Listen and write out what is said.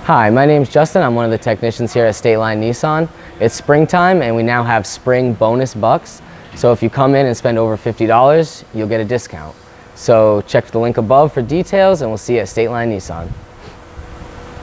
Hi, my name's Justin. I'm one of the technicians here at State Line Nissan. It's springtime and we now have spring bonus bucks. So if you come in and spend over $50, you'll get a discount. So check the link above for details and we'll see you at State Line Nissan.